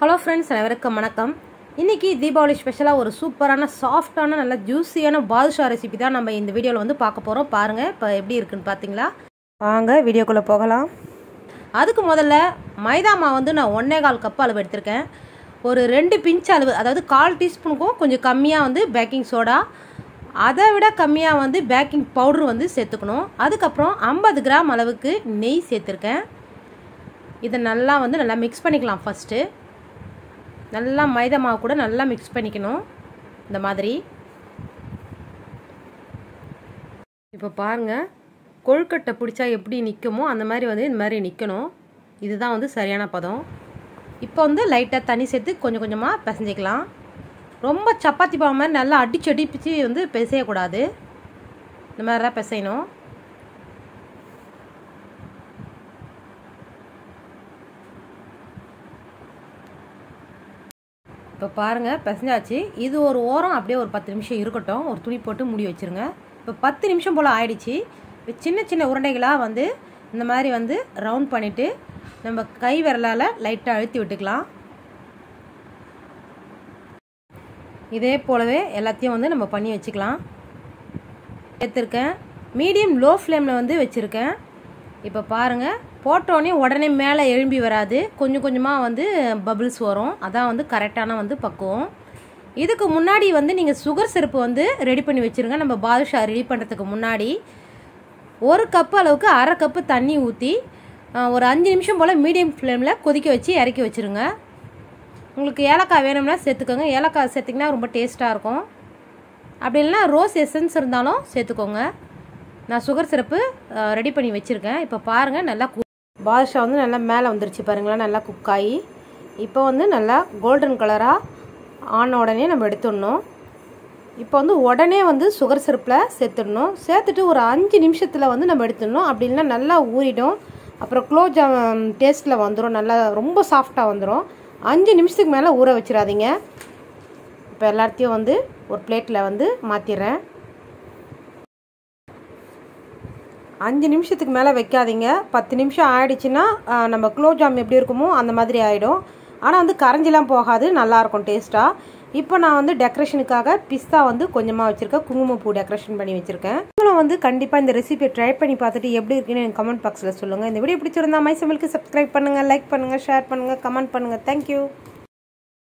Hello friends, அனைவருக்கும் வணக்கம். இன்றைக்கி தீபாவளி ஸ்பெஷலாக ஒரு சூப்பரான சாஃப்டான நல்ல ஜூஸியான பாதுஷா ரெசிபி தான் நம்ம இந்த வீடியோவில் வந்து பார்க்க போகிறோம். பாருங்கள் இப்போ எப்படி இருக்குன்னு பார்த்தீங்களா? வாங்க வீடியோக்குள்ளே போகலாம். அதுக்கு முதல்ல மைதா மாவு வந்து நான் 1.25 கப் அளவு எடுத்திருக்கேன். ஒரு 2 பிஞ்ச் அளவு, அதாவது 1/4 டீஸ்பூனுக்கும் கொஞ்சம் கம்மியாக வந்து பேக்கிங் சோடா, அதை விட கம்மியாக வந்து பேக்கிங் பவுட்ரு வந்து சேர்த்துக்கணும். அதுக்கப்புறம் 50 கிராம் அளவுக்கு நெய் சேர்த்துருக்கேன். இதை நல்லா மிக்ஸ் பண்ணிக்கலாம். ஃபஸ்ட்டு நல்லா மைதா மாவு கூட நல்லா மிக்ஸ் பண்ணிக்கணும். இந்த மாதிரி இப்போ பாருங்கள், கொழுக்கட்டை பிடிச்சா எப்படி நிற்குமோ அந்த மாதிரி வந்து இந்த மாதிரி நிற்கணும். இதுதான் வந்து சரியான பதம். இப்போ வந்து லைட்டாக தண்ணி சேர்த்து கொஞ்சம் கொஞ்சமாக பிசைஞ்சிக்கலாம். ரொம்ப சப்பாத்தி பாவு மாதிரி நல்லா அடிச்சு வந்து பிசையக்கூடாது. இந்த மாதிரி தான் பிசையணும். இப்போ பாருங்கள், பிசைஞ்சாச்சு. இது ஒரு ஓரம் அப்படியே ஒரு 10 நிமிஷம் இருக்கட்டும். ஒரு துணி போட்டு மூடி வச்சுருங்க. இப்போ 10 நிமிஷம் போல் ஆயிடுச்சு. இப்போ சின்ன சின்ன உருண்டைகளாக வந்து இந்த மாதிரி வந்து ரவுண்ட் பண்ணிவிட்டு நம்ம கை விரலால் லைட்டாக அழுத்தி விட்டுக்கலாம். இதே போலவே எல்லாத்தையும் வந்து நம்ம பண்ணி வச்சுக்கலாம். எடுத்துருக்கேன், மீடியம் லோ ஃப்ளேமில் வந்து வச்சுருக்கேன். இப்போ பாருங்கள், போட்டோடனே உடனே மேலே எழும்பி வராது, கொஞ்சம் கொஞ்சமாக வந்து பபிள்ஸ் வரும். அதான் வந்து கரெக்டான வந்து பக்குவம். இதுக்கு முன்னாடி வந்து நீங்கள் சுகர் சிரப்பு வந்து ரெடி பண்ணி வச்சுருங்க. நம்ம பாதுஷா ரெடி பண்ணுறதுக்கு முன்னாடி 1 கப்பு அளவுக்கு 1/2 கப்பு தண்ணி ஊற்றி ஒரு 5 நிமிஷம் போல் மீடியம் ஃப்ளேமில் கொதிக்க வச்சு இறக்கி வச்சுருங்க. உங்களுக்கு ஏலக்காய் வேணும்னா சேர்த்துக்கோங்க. ஏலக்காய் சேர்த்திங்கன்னா ரொம்ப டேஸ்ட்டாக இருக்கும். அப்படி இல்லைனா ரோஸ் எசன்ஸ் இருந்தாலும் சேர்த்துக்கோங்க. நான் சுகர் சிரப்பு ரெடி பண்ணி வச்சுருக்கேன். இப்போ பாருங்கள், நல்லா பாதுஷா வந்து நல்லா மேலே வந்துருச்சு பாருங்களா, நல்லா குக் ஆகி. இப்போ வந்து நல்லா கோல்டன் கலராக ஆன உடனே நம்ம எடுத்துடணும். இப்போ வந்து உடனே வந்து சுகர் சிரப்பில் சேர்த்துடணும். சேர்த்துட்டு ஒரு 5 நிமிஷத்தில் வந்து நம்ம எடுத்துடணும். அப்படி இல்லைனா நல்லா ஊறிடும். அப்புறம் குலோப்ஜாம் டேஸ்ட்டில் வந்துடும். நல்லா ரொம்ப சாஃப்டாக வந்துடும். 5 நிமிஷத்துக்கு மேலே ஊற வச்சிடாதீங்க. இப்போ எல்லாத்தையும் வந்து ஒரு பிளேட்டில் வந்து மாற்றிடுறேன். 5 நிமிஷத்துக்கு மேலே வைக்காதீங்க. 10 நிமிஷம் ஆகிடுச்சின்னா நம்ம குலோப்ஜாம் எப்படி இருக்குமோ அந்த மாதிரி ஆகிடும். ஆனால் வந்து கரைஞ்சிலாம் போகாது, நல்லாயிருக்கும் டேஸ்ட்டாக. இப்போ நான் வந்து டெக்கரேஷனுக்காக பிஸ்தா வந்து கொஞ்சமாக வச்சுருக்கேன். குங்குமப்பூ டெக்கரேஷன் பண்ணி வச்சுருக்கேன். நீங்களும் வந்து கண்டிப்பாக இந்த ரெசிபியை ட்ரை பண்ணி பார்த்துட்டு எப்படி இருக்குன்னு எனக்கு கமெண்ட் பாக்ஸில் சொல்லுங்கள். இந்த வீடியோ பிடிச்சிருந்தா மை சமையலுக்கு சப்ஸ்கிரைப் பண்ணுங்கள், லைக் பண்ணுங்கள், ஷேர் பண்ணுங்கள், கமெண்ட் பண்ணுங்கள். தேங்க்யூ.